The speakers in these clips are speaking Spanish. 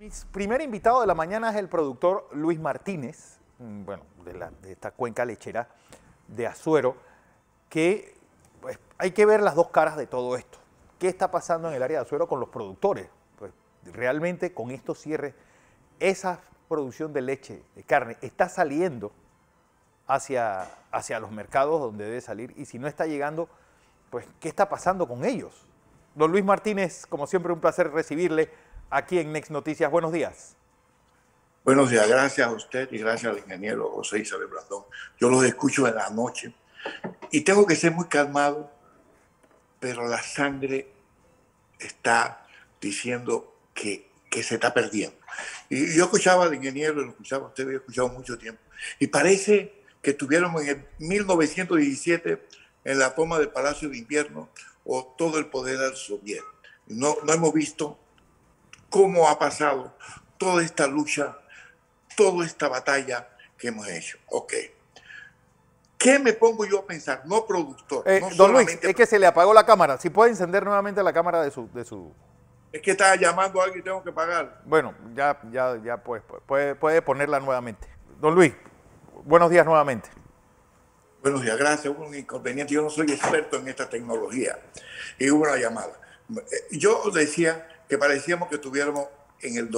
Mi primer invitado de la mañana es el productor Luis Martínez, bueno, de esta cuenca lechera de Azuero, que pues, hay que ver las dos caras de todo esto. ¿Qué está pasando en el área de Azuero con los productores? Pues realmente con estos cierres, esa producción de leche, de carne, está saliendo hacia los mercados donde debe salir, y si no está llegando, pues ¿qué está pasando con ellos? Don Luis Martínez, como siempre, un placer recibirle aquí en Next Noticias. Buenos días. Buenos días, gracias a usted y gracias al ingeniero José Isabel Blandón. Yo los escucho en la noche y tengo que ser muy calmado, pero la sangre está diciendo que se está perdiendo. Y yo escuchaba al ingeniero, lo escuchaba a usted, lo he escuchado mucho tiempo, y parece que estuviéramos en el 1917 en la toma del Palacio de Invierno o todo el poder al soviet. No hemos visto cómo ha pasado toda esta lucha, toda esta batalla que hemos hecho. Ok. ¿Qué me pongo yo a pensar? No productor. No don Luis, es que se le apagó la cámara. Si puede encender nuevamente la cámara de su... Es que estaba llamando a alguien y tengo que pagar. Bueno, ya pues, puede ponerla nuevamente. Don Luis, buenos días nuevamente. Buenos días, gracias. Hubo un inconveniente. Yo no soy experto en esta tecnología. Y hubo una llamada. Yo decía que parecíamos que estuviéramos en el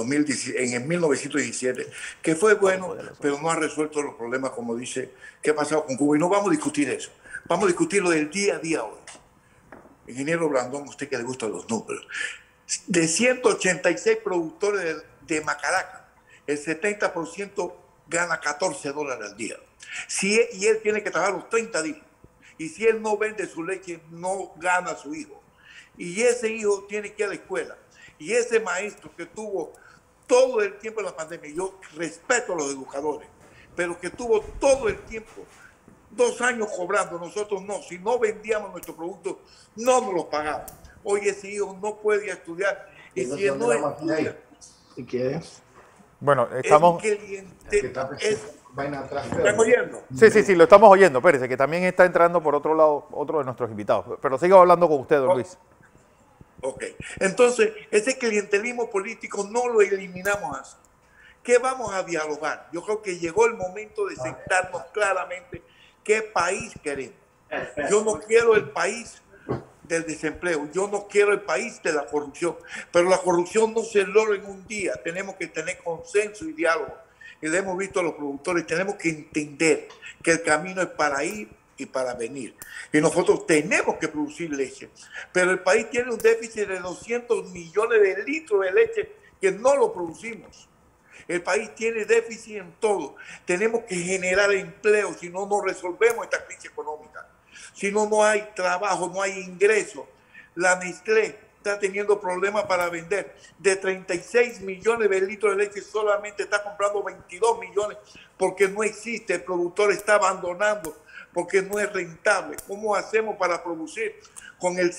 1917, que fue bueno, pero no ha resuelto los problemas, como dice, ¿qué ha pasado con Cuba? Y no vamos a discutir eso. Vamos a discutirlo del día a día hoy. Ingeniero Blandón, usted que le gustan los números. De 186 productores de Macaraca, el 70% gana $14 al día. Y él tiene que trabajar los 30 días. Y si él no vende su leche, no gana a su hijo. Y ese hijo tiene que ir a la escuela. Y ese maestro que tuvo todo el tiempo en la pandemia, yo respeto a los educadores, pero que tuvo todo el tiempo, 2 años cobrando, nosotros no. Si no vendíamos nuestros productos, no nos los pagaban. Hoy ese hijo no puede estudiar. Y si él no estudia... Si quieres. Bueno, estamos... ¿Están oyendo? Sí, lo estamos oyendo. Espérese, que también está entrando por otro lado otro de nuestros invitados. Pero sigo hablando con usted, don Luis. Ok. Entonces, ese clientelismo político no lo eliminamos así. ¿Qué vamos a dialogar? Yo creo que llegó el momento de sentarnos claramente qué país queremos. Yo no quiero el país del desempleo, yo no quiero el país de la corrupción, pero la corrupción no se logra en un día. Tenemos que tener consenso y diálogo. Y le hemos visto a los productores, tenemos que entender que el camino es para ir y para venir. Y nosotros tenemos que producir leche. Pero el país tiene un déficit de 200 millones de litros de leche que no lo producimos. El país tiene déficit en todo. Tenemos que generar empleo, si no, no resolvemos esta crisis económica. Si no, no hay trabajo, no hay ingreso. La Nestlé está teniendo problemas para vender. De 36 millones de litros de leche solamente está comprando 22 millones porque no existe. El productor está abandonando porque no es rentable. ¿Cómo hacemos para producir con el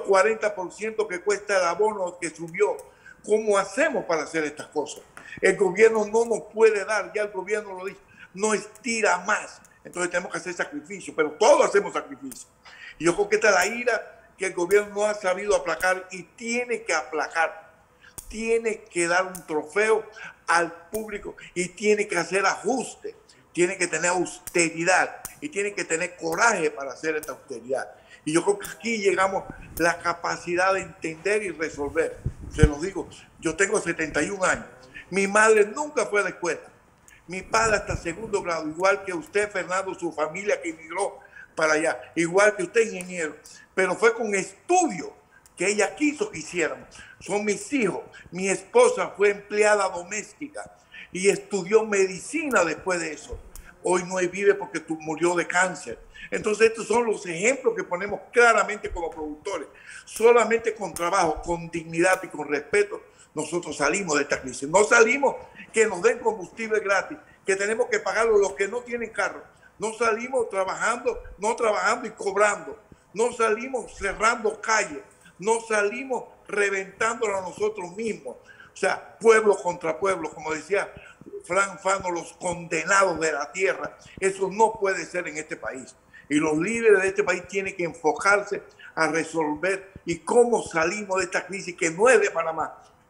140% que cuesta el abono que subió? ¿Cómo hacemos para hacer estas cosas? El gobierno no nos puede dar, ya el gobierno lo dice, no estira más. Entonces tenemos que hacer sacrificios, pero todos hacemos sacrificios. Y yo creo que esta es la ira que el gobierno no ha sabido aplacar y tiene que aplacar. Tiene que dar un trofeo al público y tiene que hacer ajustes. Tiene que tener austeridad y tiene que tener coraje para hacer esta austeridad. Y yo creo que aquí llegamos la capacidad de entender y resolver. Se los digo, yo tengo 71 años. Mi madre nunca fue a la escuela. Mi padre hasta segundo grado, igual que usted, Fernando, su familia que emigró para allá, igual que usted, ingeniero. Pero fue con estudio que ella quiso que hiciéramos. Son mis hijos. Mi esposa fue empleada doméstica y estudió medicina después de eso. Hoy no vive porque murió de cáncer. Entonces estos son los ejemplos que ponemos claramente como productores. Solamente con trabajo, con dignidad y con respeto nosotros salimos de esta crisis. No salimos que nos den combustible gratis, que tenemos que pagarlo los que no tienen carro. No salimos no trabajando y cobrando. No salimos cerrando calles. No salimos reventándolo a nosotros mismos. O sea, pueblo contra pueblo, como decía Fran Fano, los condenados de la tierra. Eso no puede ser en este país. Y los líderes de este país tienen que enfocarse a resolver y cómo salimos de esta crisis que no es de Panamá.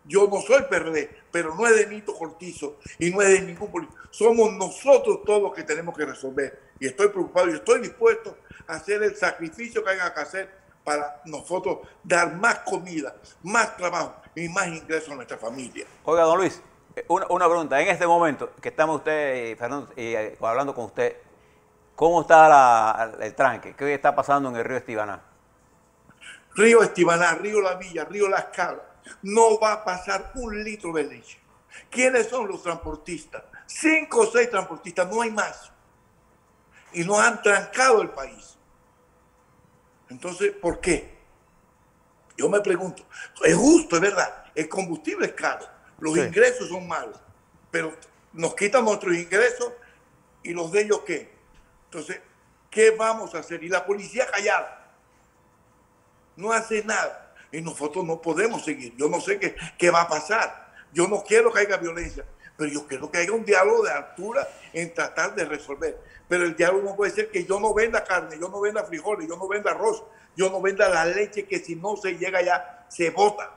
Yo no soy PRD, pero no es de Nito Cortizo y no es de ningún político. Somos nosotros todos los que tenemos que resolver. Y estoy preocupado y estoy dispuesto a hacer el sacrificio que haya que hacer para nosotros dar más comida, más trabajo y más ingresos a nuestra familia. Oiga, don Luis, una pregunta. En este momento que estamos usted y Fernando hablando con usted, ¿cómo está el tranque? ¿Qué está pasando en el río Estibaná? Río Estibaná, Río La Villa, Río Las Cabras, no va a pasar un litro de leche. ¿Quiénes son los transportistas? 5 o 6 transportistas, no hay más. Y nos han trancado el país. Entonces, ¿por qué? Yo me pregunto, es justo, es verdad, el combustible es caro, los ingresos son malos, pero nos quitan nuestros ingresos y los de ellos ¿qué? Entonces, ¿qué vamos a hacer? Y la policía callada, no hace nada. Y nosotros no podemos seguir. Yo no sé qué va a pasar. Yo no quiero que haya violencia, pero yo quiero que haya un diálogo de altura en tratar de resolver. Pero el diálogo no puede ser que yo no venda carne, yo no venda frijoles, yo no venda arroz, yo no venda la leche que si no se llega allá, se bota.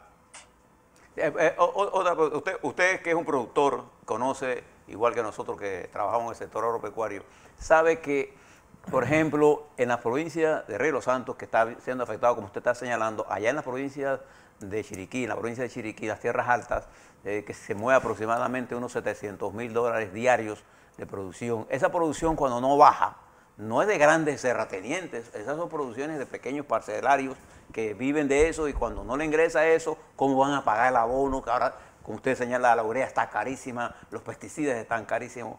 Otra cosa, usted que es un productor, conoce, igual que nosotros que trabajamos en el sector agropecuario, sabe que, por ejemplo, en la provincia de Río de los Santos, que está siendo afectado, como usted está señalando, allá en la provincia de Chiriquí, las tierras altas, que se mueve aproximadamente unos $700.000 diarios de producción. Esa producción, cuando no baja, no es de grandes terratenientes, esas son producciones de pequeños parcelarios que viven de eso, y cuando no le ingresa eso, ¿cómo van a pagar el abono? Que ahora, como usted señala, la urea está carísima, los pesticidas están carísimos.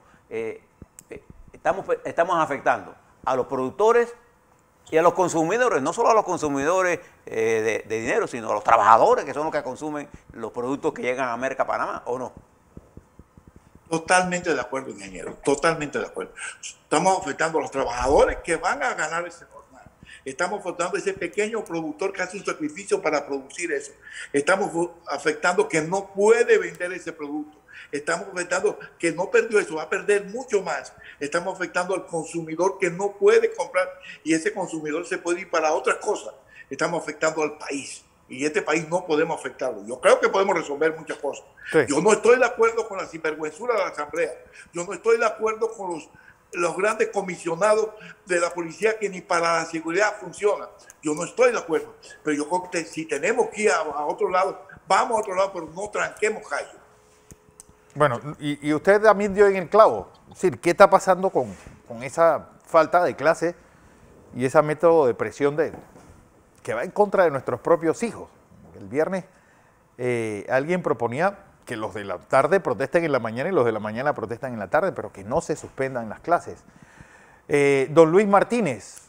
Estamos afectando a los productores y a los consumidores, no solo a los consumidores de dinero, sino a los trabajadores, que son los que consumen los productos que llegan a Merca Panamá, ¿o no? Totalmente de acuerdo, ingeniero, totalmente de acuerdo. Estamos afectando a los trabajadores que van a ganar ese jornal. Estamos afectando a ese pequeño productor que hace un sacrificio para producir eso. Estamos afectando que no puede vender ese producto. Estamos afectando que no perdió eso, va a perder mucho más. Estamos afectando al consumidor que no puede comprar y ese consumidor se puede ir para otras cosas. Estamos afectando al país. Y este país no podemos afectarlo. Yo creo que podemos resolver muchas cosas. Sí. Yo no estoy de acuerdo con la sinvergüenzura de la Asamblea. Yo no estoy de acuerdo con los grandes comisionados de la policía que ni para la seguridad funcionan. Yo no estoy de acuerdo. Pero yo creo que si tenemos que ir a otro lado, vamos a otro lado, pero no tranquemos callo. Bueno, y usted también dio en el clavo. Es decir, ¿qué está pasando con esa falta de clase y ese método de presión que va en contra de nuestros propios hijos? El viernes alguien proponía que los de la tarde protesten en la mañana y los de la mañana protestan en la tarde, pero que no se suspendan las clases. Don Luis Martínez,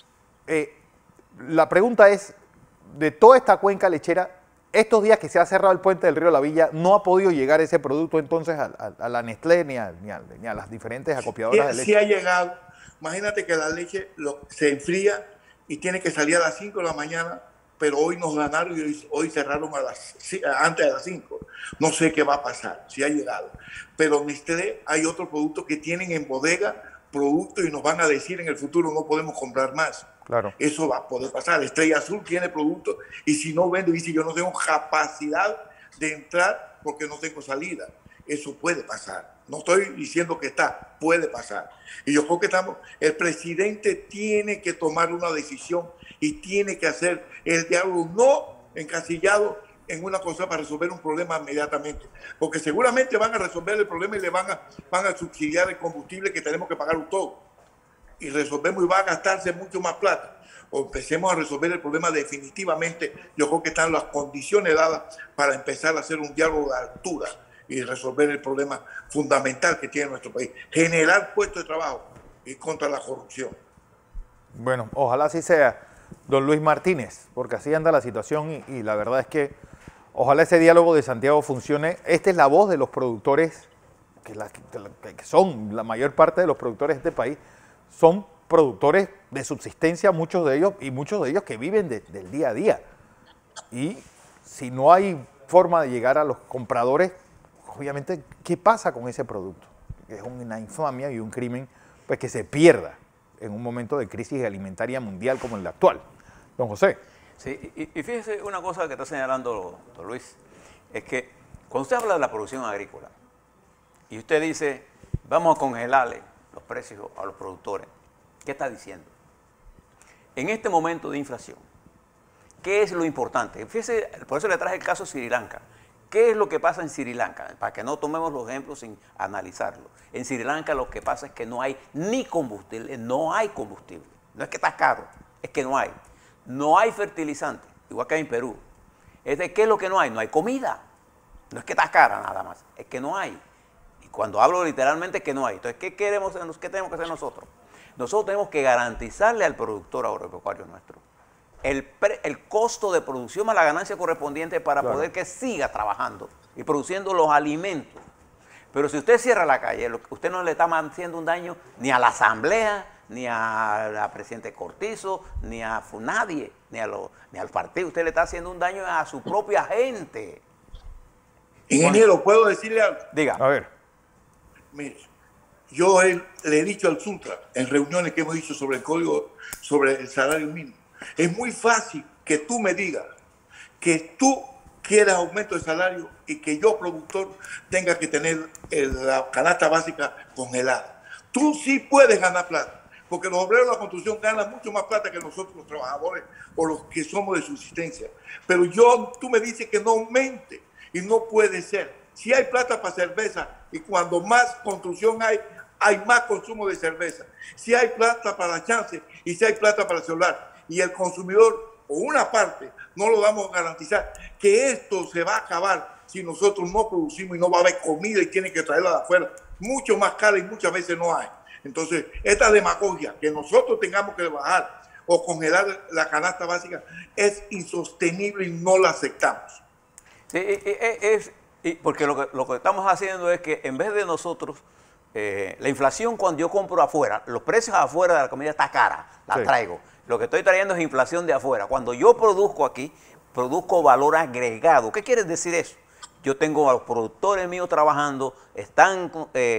la pregunta es, de toda esta cuenca lechera, estos días que se ha cerrado el puente del río La Villa, ¿no ha podido llegar ese producto entonces a la Nestlé ni a las diferentes acopiadoras de leche? Sí ha llegado. Imagínate que la leche se enfría y tiene que salir a las 5 de la mañana, pero hoy nos ganaron y hoy cerraron antes de las 5. No sé qué va a pasar, si ha llegado. Pero Nestlé hay otros productos que tienen en bodega productos y nos van a decir en el futuro no podemos comprar más. Claro. Eso va a poder pasar. Estrella Azul tiene productos y si no vendo, dice yo no tengo capacidad de entrar porque no tengo salida. Eso puede pasar. No estoy diciendo que está, puede pasar. Y yo creo que el presidente tiene que tomar una decisión y tiene que hacer el diálogo no encasillado en una cosa para resolver un problema inmediatamente. Porque seguramente van a resolver el problema y le van a subsidiar el combustible que tenemos que pagar todo. Y resolvemos y va a gastarse mucho más plata. O empecemos a resolver el problema definitivamente. Yo creo que están las condiciones dadas para empezar a hacer un diálogo de altura y resolver el problema fundamental que tiene nuestro país. Generar puestos de trabajo y contra la corrupción. Bueno, ojalá así sea, don Luis Martínez, porque así anda la situación y la verdad es que ojalá ese diálogo de Santiago funcione. Esta es la voz de los productores, que son la mayor parte de los productores de este país, son productores de subsistencia, muchos de ellos que viven del día a día. Y si no hay forma de llegar a los compradores, obviamente, ¿qué pasa con ese producto? Es una infamia y un crimen pues, que se pierda en un momento de crisis alimentaria mundial como el actual. Don José. Sí, y fíjese una cosa que está señalando don Luis, es que Cuando usted habla de la producción agrícola y usted dice, vamos a congelarle los precios a los productores, ¿qué está diciendo? En este momento de inflación, ¿qué es lo importante? Fíjese, por eso le traje el caso de Sri Lanka. ¿Qué es lo que pasa en Sri Lanka? Para que no tomemos los ejemplos sin analizarlo. En Sri Lanka lo que pasa es que no hay ni combustible, no hay combustible. No es que está caro, es que no hay. No hay fertilizante, igual que en Perú. ¿Qué es lo que no hay? No hay comida. No es que está cara nada más, es que no hay. Y cuando hablo literalmente es que no hay. Entonces, ¿qué tenemos que hacer nosotros? Nosotros tenemos que garantizarle al productor agropecuario nuestro el costo de producción más la ganancia correspondiente para poder que siga trabajando y produciendo los alimentos. Pero si usted cierra la calle, usted no le está haciendo un daño ni a la Asamblea, ni a la presidente Cortizo, ni a nadie, ni al partido. Usted le está haciendo un daño a su propia gente. Ingeniero, ¿puedo decirle algo? Diga. A ver. Mire, yo le he dicho al Suntra en reuniones que hemos dicho sobre el código, sobre el salario mínimo. Es muy fácil que tú me digas que tú quieras aumento de salario y que yo, productor, tenga que tener la canasta básica congelada. Tú sí puedes ganar plata, porque los obreros de la construcción ganan mucho más plata que nosotros los trabajadores o los que somos de subsistencia. Pero tú me dices que no aumente y no puede ser. Si hay plata para cerveza y cuando más construcción hay más consumo de cerveza. Si hay plata para la chance y si hay plata para el celular y el consumidor o una parte no lo vamos a garantizar, que esto se va a acabar si nosotros no producimos y no va a haber comida y tienen que traerla de afuera, mucho más cara y muchas veces no hay. Entonces, esta demagogia que nosotros tengamos que bajar o congelar la canasta básica es insostenible y no la aceptamos. Sí, porque lo que estamos haciendo es que en vez de nosotros, la inflación cuando yo compro afuera, los precios afuera de la comida está cara, la traigo. Lo que estoy trayendo es inflación de afuera. Cuando yo produzco aquí, produzco valor agregado. ¿Qué quiere decir eso? Yo tengo a los productores míos trabajando, están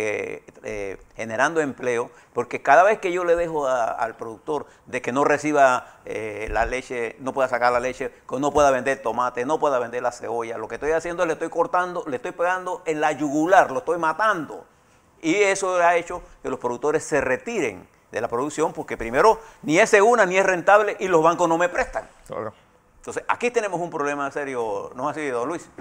generando empleo, porque cada vez que yo le dejo al productor de que no reciba la leche, no pueda sacar la leche, que no pueda vender tomate, no pueda vender la cebolla, lo que estoy haciendo es le estoy cortando, le estoy pegando en la yugular, lo estoy matando. Y eso ha hecho que los productores se retiren de la producción, porque primero ni es segura ni es rentable y los bancos no me prestan. Claro. Entonces, aquí tenemos un problema serio, ¿no es así, don Luis?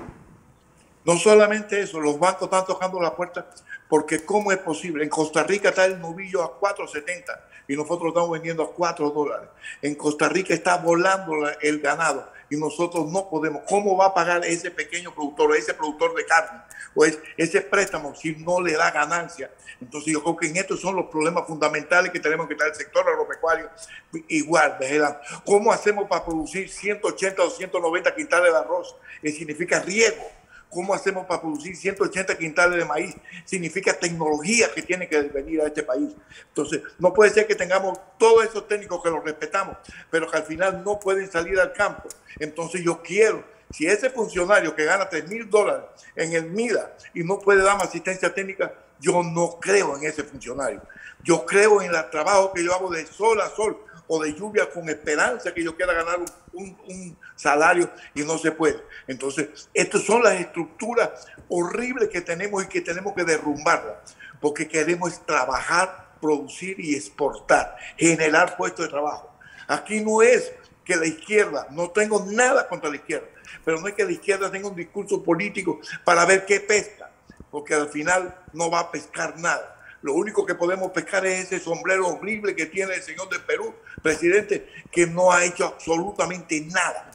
No solamente eso, los bancos están tocando la puerta porque ¿cómo es posible? En Costa Rica está el novillo a 4.70 y nosotros lo estamos vendiendo a $4. En Costa Rica está volando el ganado y nosotros no podemos. ¿Cómo va a pagar ese pequeño productor o ese productor de carne o ese préstamo si no le da ganancia? Entonces yo creo que en estos son los problemas fundamentales que tenemos que traer el sector agropecuario. Igual, ¿cómo hacemos para producir 180 o 190 quintales de arroz? Significa riego. ¿Cómo hacemos para producir 180 quintales de maíz? Significa tecnología que tiene que venir a este país. Entonces, no puede ser que tengamos todos esos técnicos que los respetamos, pero que al final no pueden salir al campo. Entonces, yo quiero, si ese funcionario que gana $3,000 en el MIDA y no puede darme asistencia técnica, yo no creo en ese funcionario. Yo creo en el trabajo que yo hago de sol a sol, o de lluvia con esperanza que yo quiera ganar un salario y no se puede. Entonces, estas son las estructuras horribles que tenemos y que tenemos que derrumbarlas, porque queremos trabajar, producir y exportar, generar puestos de trabajo. Aquí no es que la izquierda, no tengo nada contra la izquierda, pero no es que la izquierda tenga un discurso político para ver qué pesca, porque al final no va a pescar nada. Lo único que podemos pescar es ese sombrero horrible que tiene el señor de Perú, presidente, que no ha hecho absolutamente nada.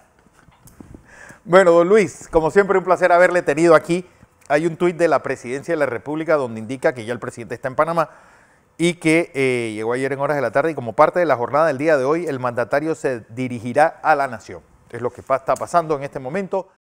Bueno, don Luis, como siempre un placer haberle tenido aquí. Hay un tuit de la Presidencia de la República donde indica que ya el presidente está en Panamá y que llegó ayer en horas de la tarde y como parte de la jornada del día de hoy el mandatario se dirigirá a la nación. Es lo que está pasando en este momento.